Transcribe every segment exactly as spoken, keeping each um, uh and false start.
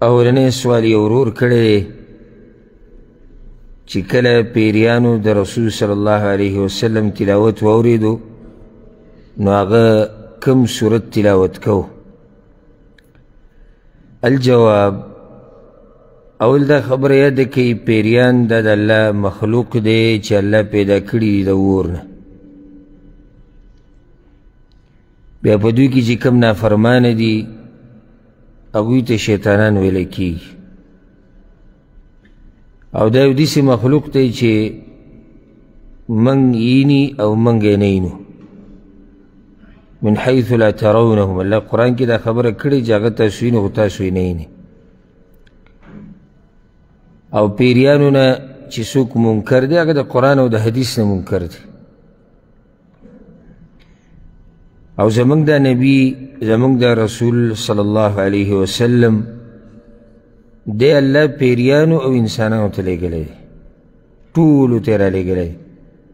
اولنی سوال یې ورور کړی دی چې کله پیریانو د رسول صلی الله علیه وسلم تلاوت واورېدو نو هغه کوم صورت تلاوت کو؟ الجواب، اول دا خبره یاد کړئ پیریان دا د الله مخلوق دی چې الله پیدا کړي دي د اور نه. بیا په دوی کې چې کوم نافرمانه دي هغوی ته شیطانان ویلی کېږي، او دا یو داسې مخلوق دی چې موږ ییني او موږ یې نه یینو، من حیث لا ترونهم. الله قرآن کې دا خبره کړې چې هغه تاسو یینو خو تاسو یې نه یینئ. او پیریانو نه چې څوک منکر دی هغه د قرآن او د حدیث نه منکر دی. او زمونږ دا نبی زمونږ دا رسول صلی الله علیه وسلم دی الله پیریانو او انسانانو ته لېږلی دی، ټولو ته یې رالیږلی دی.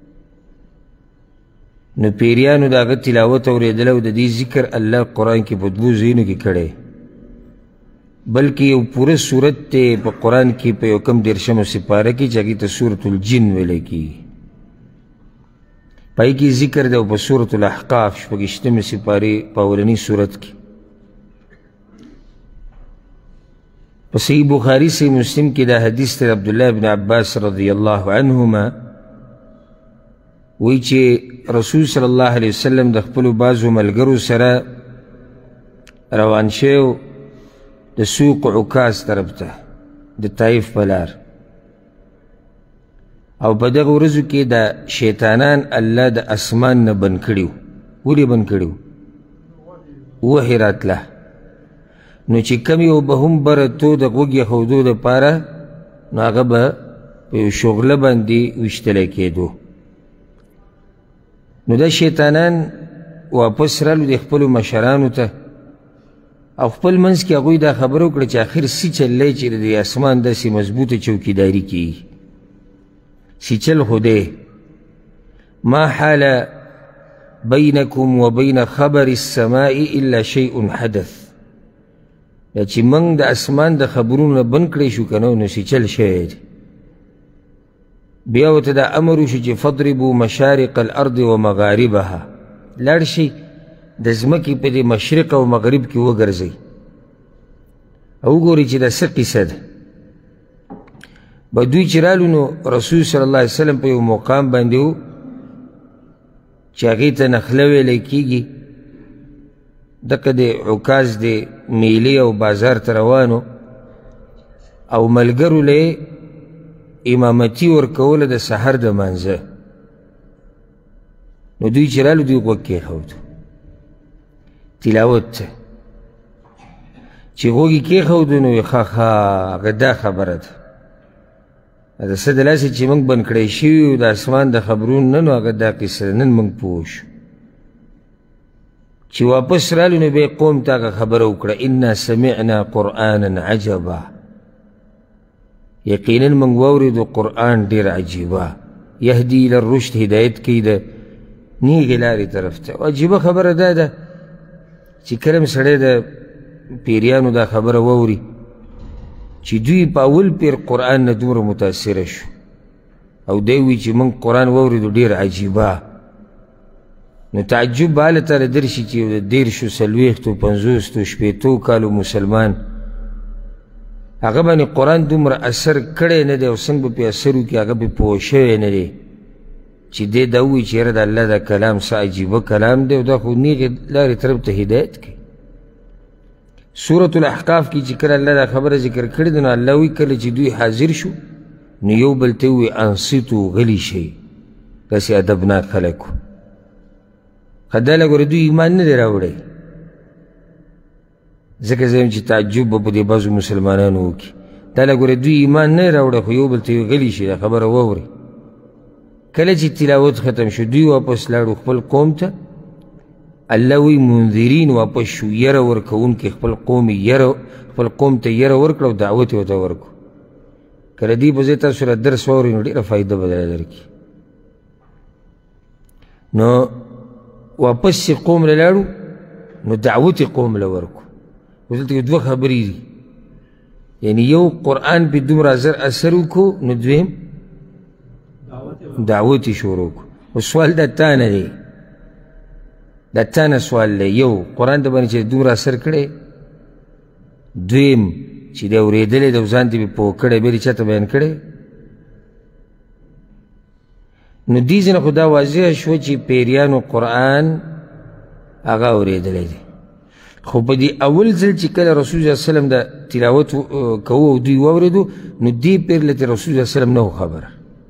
نو پیریانو د هغه تلاوت اورېدلی او د دې ذکر الله قرآن کې په دوو ځایونو کې کړی، بلکې یو پوره صورت دی په قرآن کې په یو کم دېرشمه سپاره کې چې هغې ته سورة الجن ویلی کېږي. پای کې ذکر دی او په سورة الاحقاف شپږشتمې سپارې په اولني صورت کې. په صحیح بخاري صحیح مسلم کې دا حدیث دی عبدالله بن عباس رضی الله عنهما وایي چې رسول صلی الله علیه وسلم د خپلو بعضو ملګرو سره روان شوی د سوق عکاظ طرف ته د طایف په لار، او په دغه ورځو کې د شیطانان الله د اسمان نه بند کړي وو. ولې بند کړي وو؟ وحی راتله، نو چې کم یو به هم بره تو د غوږ ایښودو دپاره نو هغه به په یو شغله باندې ویشتلی کېدو. نو دا شیطانان واپس رالو د خپلو مشرانو ته او خپل منځ کې هغوی دا خبره وکړه چې آخر څه چل دی چې د اسمان داسې مضبوطه چوکیداري کېږي. سیچل خو دی ما حال بینکم و بین خبر السماء الا شیء حدث، یا چې موږ د اسمان د خبرونو نه بند کړی شو که نه نو سیچل شوی دی. بیا ورته دا امر وشو چې فضربوا مشارق الارض و مغاربها، لاړ شئ د ځمکې په دې مشرق او مغرب کې وګرځئ او وګورئ چې دا څه قصه ده. به دوی چې رالو نو رسول صلی الله علیه وسلم په یو مقام باندې و چې هغې ته نخله ویلی کېږي. دقه د عکاظ د میلې او بازار ته روانو او ملګرو له یې امامتي ورکوله د سحر د مانځه. نو دوی چې رالو دوی غوږ کېښود تلاوت ته، چې غوږ یې کېښودو نو یې ښه ښه هغه دا خبره ده د څه د لاسې چې موږ بند کړی شوي یو د اسمان د خبرونو نه نو هغه دا قصه ده، نن موږ پوه شو. چې واپس رالو نو بیا قوم ته هغه خبره وکړه انا سمعنا قرآنا عجبا، یقینا موږ واورېدو قرآن ډېر عجیبه، یهدي الی الرشد هدایت کوي د نیغې لارې طرف ته. عجیبه خبره دا ده چې کله م سړی د پیریانو دا خبره واوري چې دوی په اول پیر قرآن نه دومره متاثره شو او دی وایي چې موږ قرآن واورېدو ډېر عجیبه، نو تعجب به هلته درشي چې د دېرشو څلوېښتو پنځوستو شپېتو کالو مسلمان هغه باندې قرآن دومره اثر کړی نه دی او څنګه به پې اثر وکړي هغه پې پوه شوی نه دی چې دی دا ووایي چې یاره د الله دا کلام څه عجیبه کلام دی او دا خو نیغې لارې طرف ته هدایت کوي. سورة الاحقاف کې چې کله الله دا خبره ذکر کړې ده نو الله وایي کله چې دوی حاضر شو نو یو بل ته ووایي انصتو غلي شئ، داسې ادبناک خلک وو. ښه دا لږ دوی ایمان نه دی راوړی، ځکه زه یم چې تعجب به په دې بعضو مسلمانانو وکړي. دا لږ دوی ایمان نه راوړی خو یو بل ته وایي غلي شئ دا خبره واورئ. کله چې تلاوت ختم شو دوی واپس لاړو خپل قوم ته. الله وی منذرین واپس شو، یره ورکوونکي خپل قوم یره خپل قوم ته یره ورکړه او دعوت یې ورته ورکړو. کله دې په ځای تاسو سره درس واورئ نو ډېره فایده به درله درکړي. نو واپس چې قوم له لاړو نو دعوت یې قوم له ورکړو. اوس دلته دوه خبرې دي، یعنی یو قرآن پې دومره زر اثر وکړو نو دویم دعوت یې شروع کړو. خو سوال د تا نه دی، د تا نه سوال دی. یو قرآن د باندې چې دومره اثر کړی، دویم چې دی اورېدلی دی او ځان ته پې پوه کړی، بیا دې چا ته بیان کړی. نو دې ځای نه خو دا واضحه شوه چې پیریانو قرآن هغه اورېدلی دی. خو په دې اول ځل چې کله رسول صلی الله علیه وسلم د تلاوت کوو او دوی واورېدو، نو دې پیر له رسول صلی الله علیه وسلم نه و خبره.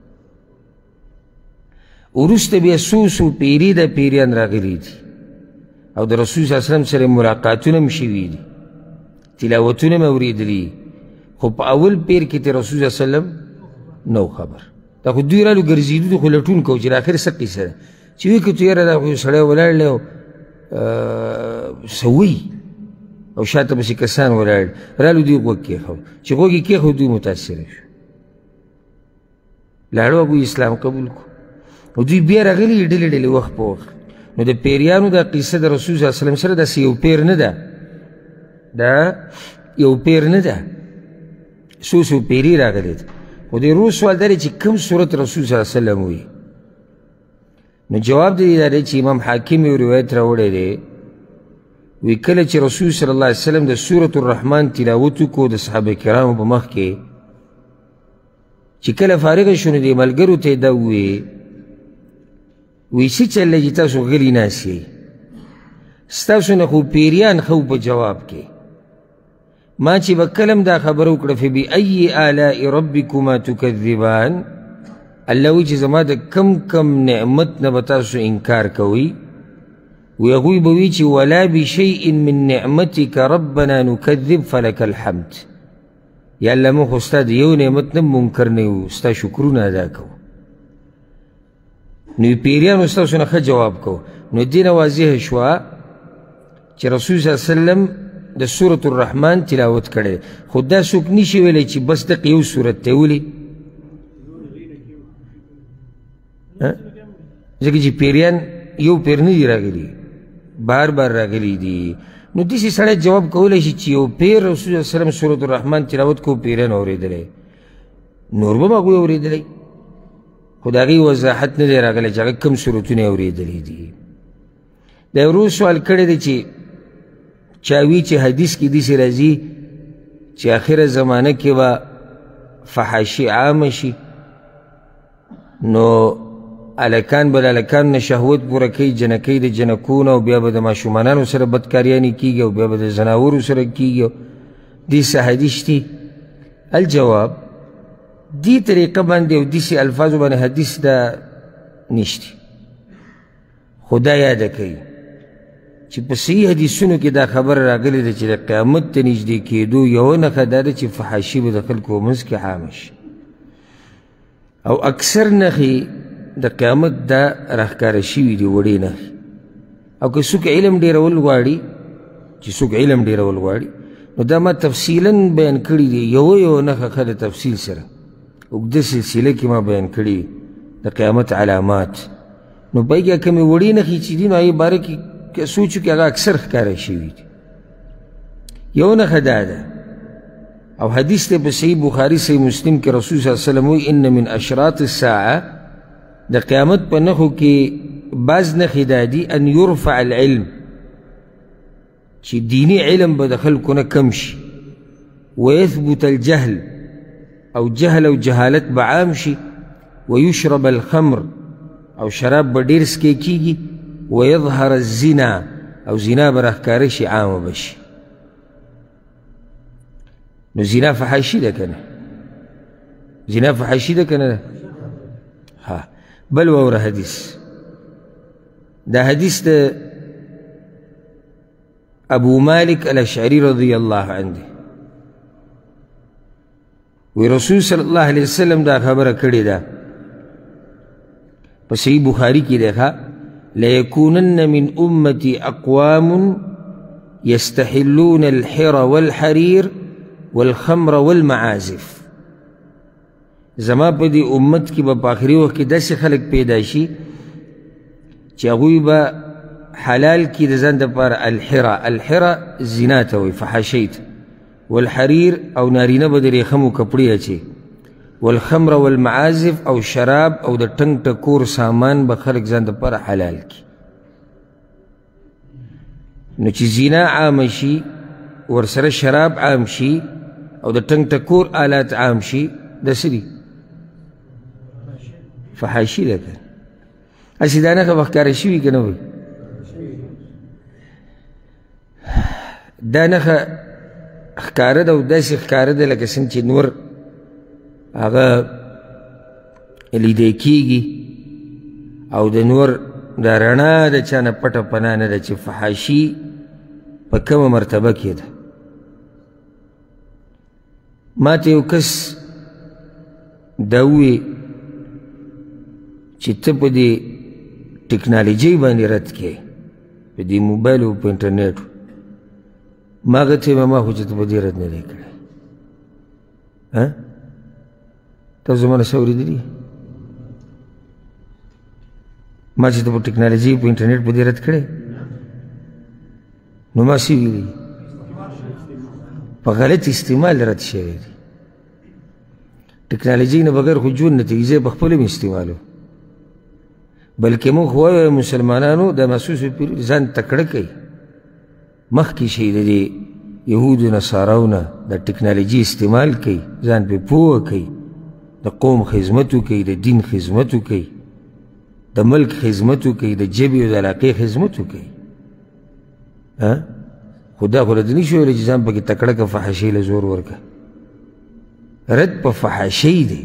وروسته بیا څو څو پیري د پیریان راغلي دي او د رسول صلی الله علیه وسلم سره ملاقاتونه هم شوي دي، تلاوتونه مې اورېدلي، خو په اول پیر کې ته رسول صلی الله علیه وسلم نه و خبر. دا خو دوی رالو ګرځېدو دي، خو لټون کوو چې د اخر څه قیسه ده، چې وایي که تو یاره دا خو یو سړی ولاړ دی او څه وایي او شاته پسې کسان ولاړ، رالو دوی غوږ کېښود، چې غوږ یې کېښود دوی متاثره شو، لاړو هغوی اسلام قبول کړو. او دوی بیا راغلي ډلې ډلې وخت په وخت. نو د پیریانو دا قصه د رسول صلی الله علیه وسلم سره داسې یو پیر نه ده، دا یو پیر نه ده، څو څو پیري راغلی ده. خو د روز سوال دا دی چې کوم صورت رسول صلی الله علیه وسلم وایي. نو جواب د دې دا دی چې امام حاکم یو روایت راوړی دی، وی کله چې رسول صلی الله علیه وسلم د سورة الرحمن تلاوت وکړو د صحابه کرامو په مخ کې، چې کله فارغه شو نو دې ملګرو ته یې دا وویې، وی څه چل دی چې تاسو غلي ناست یئ، ستاسو نه خو پیریان ښه په جواب کې. ما چې به کله هم دا خبره وکړه فبأي آلاء ربکما تکذبان، الله وایي چې زما د کم کم نعمت نه به تاسو انکار کوئ، وی هغوی به وي چې ولا بشیء من نعمتک ربنا نکذب فلک الحمد. یا الله موږ خو ستا د یو نعمت نه منکر نه یو، ستا شکرونه ادا کوو. نو پیریانو ستاسو نه ښه جواب کوو. نو دې نه واضحه شوه چې رسول صلی الله علیه وسلم د سورة الرحمن تلاوت کړی، خو دا څوک نشي ویلی چې بس دقه یو صورت دی. ولې؟ ځکه چې پیریان یو پیر نه دي راغلي، بار بار راغلي دي. نو داسې سړی جواب کولی شي چې یو پیر رسول صلی الله علیه وسلم سورة الرحمن تلاوت کو پیریان اورېدلی، نور به هم هغوی اورېدلی، خو د هغې وضاحت نه دی راغلی چې هغه کوم صورتونه یې اورېدلی دي. دا یو روز سوال کړی دی چې چا وي چې حدیث کې داسې راځي چې آخره زمانه کې به فحاشي عامه شي، نو هلکان به د هلکانو نه شهوت پوره کوي، جنکۍ د جنکو نه، او بیا به د ماشومانانو سره بدکاریانې کېږي او بیا به د زناورو سره کېږي. داسې حدیث دي؟ الجواب دې طریقه باندې او داسې الفاظو باندې حدیث دا نشته. خو دا یاده کوي چې په صحیح حدیثونو کې دا خبر راغلی ده چې د قیامت ته نږدې کېدو یوه نښه دا ده چې فحاشي به د خلکو منځ کې عامه شي، او اکثر نښې د قیامت دا راښکاره شوي دي، وړې نښې. او که څوک علم ډېرول غواړي، چې څوک علم ډېرول غواړي، نو دا ما تفصیلا بیان کړي دي، یوه یوه نښه ښه د تفصیل سره اوږده سلسله کې ما بیان کړي د قیامت علامات. نو په هغې کې کومې وړې نښې چې دي نو هغې باره کې که سوچ وکړي هغه اکثر ښکاره شوي دي. یو نښه دا ده، او حدیث دی په صحیح بخاري صحیح مسلم کې رسول صلی الله علیه وسلم وایي ان من اشراط الساعه، د قیامت په نښو کې بعض نښې دا دي ان یرفع العلم، چې دیني علم به د خلکو نه کم شي، ویثبت الجهل، او جهل او جهالت به عام شي، ویشرب الخمر، او شراب به ډېر څکې کېږي، ویظهر الزنا، او زنا به راښکاره شي، عامه به شي. نو زنا فحاشي ده که نه؟ زنا فحاشي ده که نه ده؟ ها بل واوره حدیث، دا حدیث د ابو مالک الاشعری رضی الله عنه دی. وی رسول صلی الله علیه وسلم دا خبره کړې ده په صحیح بخاري کې دی ښه، لیکونن من امتی اقوام یستحلون الحر والحریر والخمر والمعازف. زما په دې امت کې به په آخري وخت کې داسې خلک پیدا شي چې هغوی به حلال کړي د ځان دپاره الحره، الحره زنا ته وایي، فحاشۍ ته، والحریر او نارینه به د ریخمو کپړې اچي، والخمر والمعازف او شراب او د ټنګ ټکور سامان به خلک ځان دپاره حلال کړي. نو چې زنا عامه شي، ورسره شراب عام شي او د ټنګ ټکور آلات عام شي، دا څه دي؟ فحاشي ده که هسې دا نښه به ښکاره شوي که نه وي؟ دا نښه ښکاره ده او داسې ښکاره ده لکه څنګه چې نور هغه لیدی کېږي او د نور دا رڼا د چا نه پټه پناه نه ده چې فحاشي په کومه مرتبه کې ده. ما ته یو کس دا ووی چې ته په دې ټکنالوژۍ باندې رد کې، په دې موبایل او په انټرنیټو. ما هغه ته ویې ما خو چې ته په دې رد نه دی کړی. تاسو زما نه څه اورېدلي؟ ما چې ته په ټکنالوژۍ په انټرنیټ په دې رد کړی، نو ما څه ویلي؟ په غلط استعمال رد شوی دی. ټکنالوژۍ نه بغیر خو ژوند نه تېږي، زه یې په خپله مې استعمالوم. بلکې موږ خو وایو مسلمانانو د محسوسو پیرود ځان تکړه کوي، مخکې شئ د دې یهودو نصاراو نه د ټکنالوژي استعمال کوي، ځان پرې پوه کوي، د قوم خدمت وکوي، د دین خدمت وکوي، د ملک خدمت وکوي، د ژبې او د علاقې خدمت وکوي. خو دا خو راته نشي ویلی چې ځان پکې تکړه که فحاشۍ له زور ورکړه. رد په فحاشۍ دی،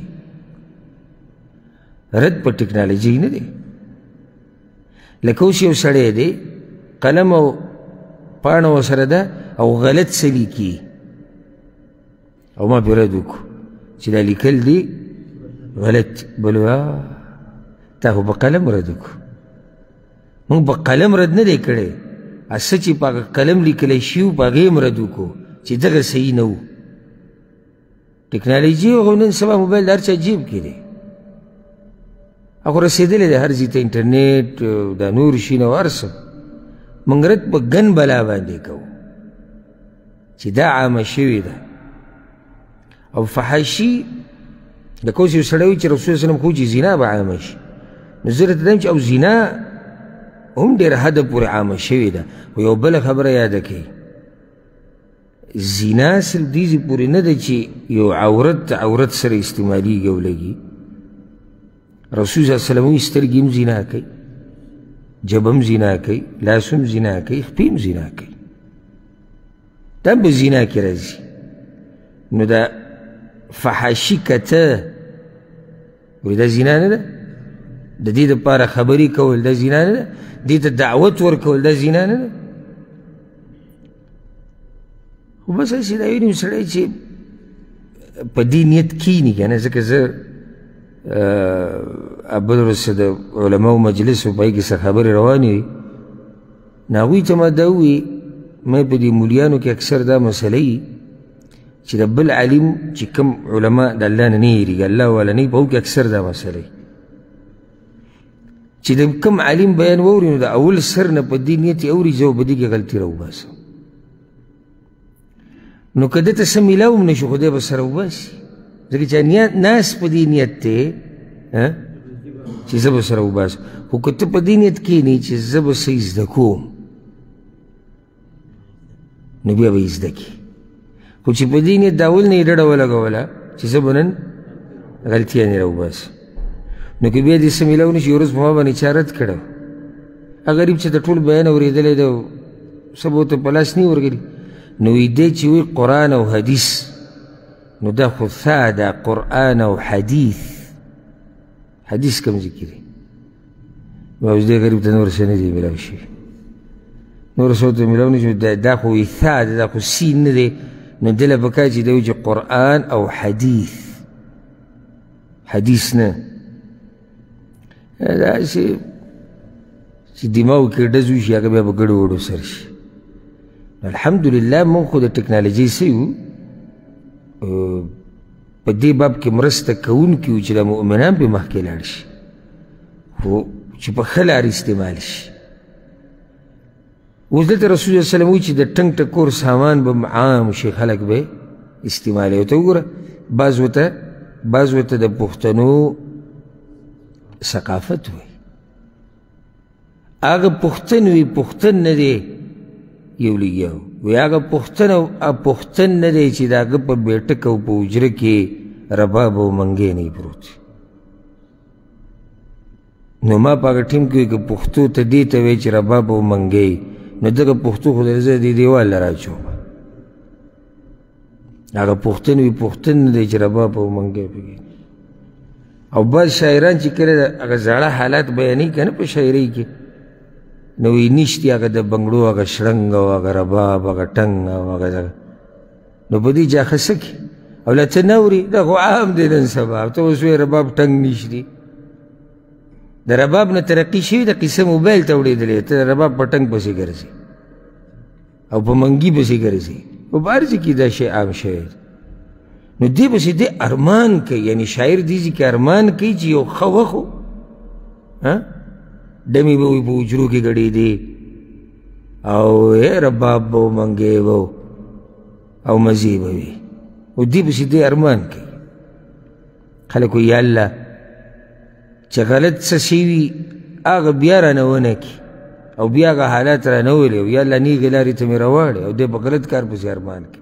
رد په ټکنالوژۍ نه دی. لکه اوس یو سړی دی قلم او پاڼه ورسره ده او غلط څه لیکي او ما پرې رد وکړو چې دا لیکل دی غلط، بل وایي تا خو په قلم رد وکړو. موږ په قلم رد نه دی کړی، څه چې په هغه قلم لیکلی شي و په هغې هم رد وکړو چې دغه صحیح نه و. ټکنالوژي خو نن سبا موبایل د هر چا جیب کې دی، هغه رسېدلی دی هر ځای ته، انټرنیټ دا نور شیونه او هر څه. موږ رد په ګن بلا باندې کوو چې دا عامه شوې ده. او فحاشي لکه اوس یو سړی وایي چې رسول صلی وسلم خو چې زنا به عامه شي، نو زه راته وایم چې او زنا هم ډېره حده پورې عامه شوې ده. خو یو بله خبره یاده کړئ، زنا صرف دېزې پورې نه ده چې یو عورت عورت سره استعمالېږي او لګي. رسول صلی الله علیه وسلم وایي سترګې هم زنا کوي، جب هم زنا کوي، لاس هم زنا کوي، خپې هم زنا کوي، دا هم په زنا کې راځي. نو دا فحاشي کته وایي دا زنا نه ده؟ د دې دپاره خبرې کول دا زنا نه ده؟ دې ته دعوت ورکول دا زنا نه ده؟ خو بس هسې دا وینم سړی چې په دې نیت کښېني که نه. ځکه زه بل ورځ د علماو مجلس و په هغې کې څه خبرې روانې وي، نو هغوی ته ما دا ووي ما په دې مولیانو کې اکثر دا مسله وي چې د بل عالم چې کوم علما د الله نه نه هېرېږي، الله والا نه وي، په هغو کې اکثر دا مسله وي چې د کوم عالم بیان واوري نو د اول سر نه په دې نیت یې اوري زه به دې کې غلطي راوباسم. نو که ده ته څه میلاو هم نه شو خو دی به سره وباسي، ځکه چې ناس په دې نیت دی چې زه به سره وباسم. خو که ته په دې نیت کښېنې چې زه به څه زده کوم، نو بیا به یې زده کړي. خو چې په دې نیت د اول نه یې ډډه ولګوله چې زه به نن غلطیانې راوباسم، نو که بیا دې څه میلاو نه شي، یو ورځ په ما باندې چا رد کړی، هغه غریب چې د ټول بیان اورېدلی دی څه به ورته په لاس نه ورغلي، نو وی دی چې وی قرآن او حدیث، نو دا خو ثا دا قرآن او حدیث. حدیث کوم ځای کې دی؟ اوس دې غریب ته نور څه نه دی میلاو شوي، نور څه ورته میلاو نه شوي، دا خو وی ثا دی، دا خو سین نه دی. نو دې له پکار چې دی وایي چې قرآن او حدیث، حدیث نه. داسې چې دماغو کې ډز وشي هغه بیا به ګډو وډو سر شي. الحمدلله موږ خو د ټکنالوژۍ څه یو په دې باب کې مرسته کوونکي یو چې د مؤمنان پرې مخکې لاړ شي، خو چې په ښه لار استعمال شي. اوس دلته رسول الله صلی الله علیه وسلم وایي چې د ټنګ ټکور سامان به عام شي، خلک به استعمالوي. ورته وګوره بعض ورته بعض ورته د پښتنو ثقافت وایي. هغه پښتن وي، پښتن نه دی یو لګیا وي. هغه پښتن او پښتن نه دی چې د هغه په بیټک او په حجره کې رباب او منګی نه پروت. نو ما په هغه ټیم کې که پښتو ته دې ته وایي چې رباب او منګی، نو دغه پښتو خو زه دې دیوال له راچوم. هغه پښتن وي، پښتن نه دی چې رباب او منګی پکې. او بعض شاعران چې کله هغه زاړه حالات بیانوي که نه په شاعرۍ کې، نو وایي نشتي هغه د بنګړو هغه شرنګ او هغه رباب هغه ټنګ او هغه دغه. نو په دې جاخه څه کې؟ او لا ته نه اوري، دا خو عام دی نن سبا. ته اوس وایې رباب ټنګ نشتي. د رباب نه ترقي شوي د قصه موبایل ته وړېدلې، ته د رباب په ټنګ پسې ګرځي او په منګي پسې ګرځي. په هر ځای کې دا شی عام شوی دی. نو دې پسې دی ارمان کوي، یعنی شاعر دې ځای کې ارمان کوي چې یو ښه وخت و، ډمې به وي په حجرو کې ګډېدې او رباب به و، منګی به و او مزې به وي. او دې پسې دی ارمان کوي. خلک وایي یا الله چې غلط څه شی وي هغه بیا رانه ونه کړي او بیا هغه حالات رانه ولي، او یا الله نیغې لارې ته مې راواړې، او دی په غلط کار پسې ارمان کوي.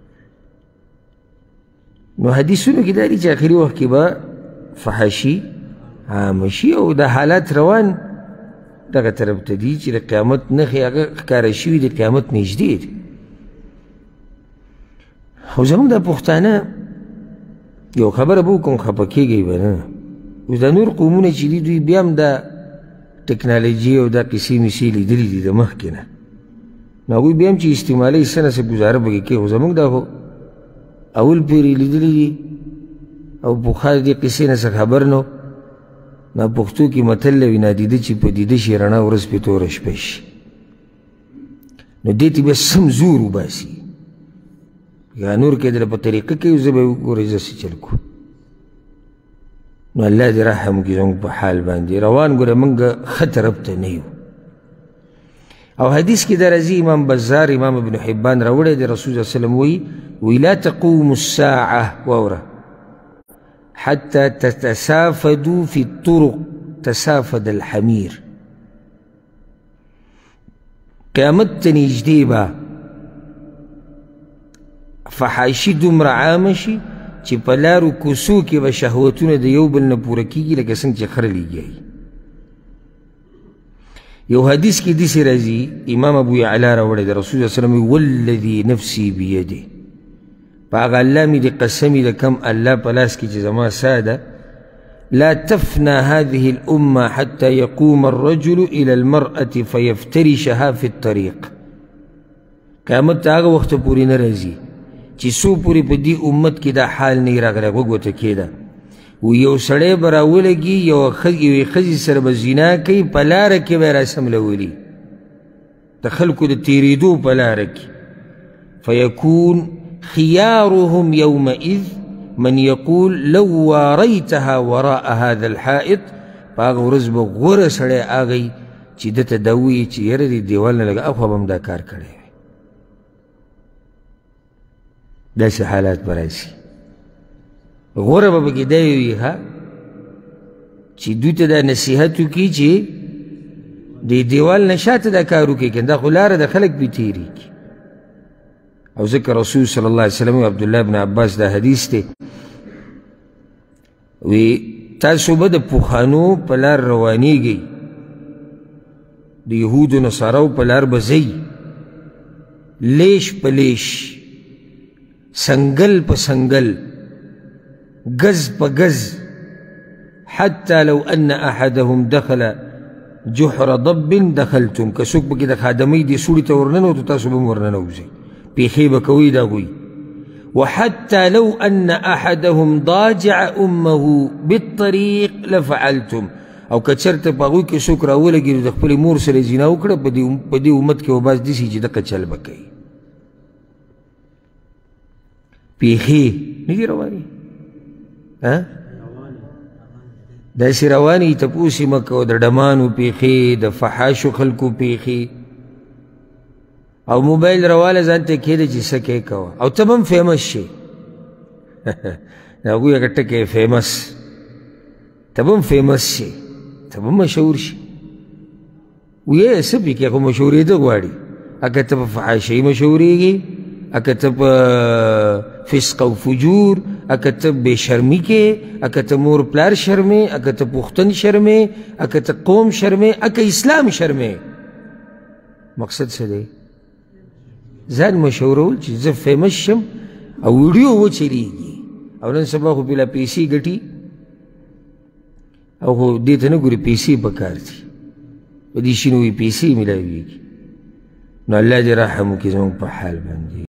نو حدیثونو کې دا دي چې آخري وخت کې به فحاشي عامه شي، او دا حالات روان دغه طرف ته دي چې د قیامت نښې هغه ښکاره شوي، د قیامت نږدې دي. او زموږ دا پښتانه یو خبره به وکړم، خفه کېږئ به نه. اوس دا نور قومونه چې دي دوی بیا هم دا ټکنالوژي او دا قصې میسې لیدلي دي د مخکې نه، نو هغوی بیا هم چې استعمالوي څه نه څه ګزاره پکې کوي. خو زموږ دا خو اول پورې لیدلي دي او پخوا د دې قصې نه څه خبر نه و. نو پښتو کې متل وي نادیده چې پدیده شي رڼا ورځ پې توره شپه شي. نو دې ته بیا سم زور وباسي، یا نور کېدله په طریقه کوي، زه به وګورئ زه څه چل کړو. نو الله دې رحم وکړي زموږ په حال باندې. روان ګوره موږ ښه طرف ته نه یو. او حدیث کې دا راځي، امام بزار امام ابن حبان راوړی دی، رسول الله صلی الله علیه وسلم وایي وی لا تقوم الساعة واوره حتى تتسافدوا في الطرق تسافد الحمير. قیامت ته نږدې به فحاشي دومره عامه شي چې په لارو کوڅو کې به شهوتونه د یو بل نه پوره کېږي لکه څنګه چې خره لیږي. یو حدیث کې داسې راځي، امام ابو یعلا راوړی دی، رسول الله صلی الله علیه وسلم والذي نفسي بيده، په هغه الله مې د قسمې د کم الله په لاس کې چې زما ساه ده، لا تفنى هذه الأمة حتى يقوم الرجل إلى المرأة فيفترشها في الطريق. قیامت ته هغه وخت پورې نه راځي چې څو پورې په دې امت کې دا حال نه وي راغلی، غوږ ورته کېده. و یو سړی به راولګي، یوې ښځې سره به زنا کوي، په لاره کې به یې راسملولي د خلکو د تېرېدو په لاره کې. فیکون خيارهم يومئذ من يقول لو واريتها وراء هذا الحائط. فهغه ورځ به غوره سړی هغی چې ده ته دا ووایي چې یاره دې دیوال نه لږ اخوا به هم دا کار کړی وی. داسې حالات به راشي. غوره به پکې دا وي ښه چې دوی ته دا نصیحت وکړي چې دې دیوال نه شاته دا کار وکړي، که دا خو لاره د خلک پې تېرېږي. او ذکر رسول صلی الله علیه وسلم عبدالله بن عباس دا حدیث دی، وی تاسو به د پوخانو په لار روانیږئ، د یهودو نصاراو په لار به ځئ، لیش په لیش، سنگل په سنگل، گز په گز، حتی لو ان احدهم دخل جحر ضب دخلتم. که څوک پکې د خادمۍ دې سوړي ته ورننوتو تاسو به هم ورننوځئ، پیښې به کوئ دا ګوی. وحتى لو ان احدهم ضاجع امه بالطريق لفعلتم. او که چېرته په هغوی کې څوک راولګي نو د خپلې مور سره یې زنا وکړه، په دې امت کې به باز داسې چې دغه چل به کوي. پیښې نه دي روانې، داسې روانې تپوس یې مه کوه، د ډمانو پیښې، د فحاشو خلکو پیښې. او موبایل راواله ځان ته کېده چې څه کې کوه او ته به هم فیمس شې هغوی هغه ټکی فیمس ته به هم فیمس شې ته به هم مشهور شې ویې څه پکې خو مشهورېده غواړي اکه ته په فحاشۍ مشهورېږي اکه ته په فسق او فجور اکه ته بې شرمي کې اکه ته مور پلار شرمې اکه ته پښتون شرمې اکه ته قوم شرمې اکه اسلام شرمې مقصد څه دی ځان مشهورول چې زه فیمس شم او ویډیو وچلیږي او نن سبا خو بېله پیسې ګټي او خو دې ته نه ګوري پیسې پکار دي په دې شي نو وي پیسې میلاویږي نو الله دې رحم وکړي زموږ په حال باندې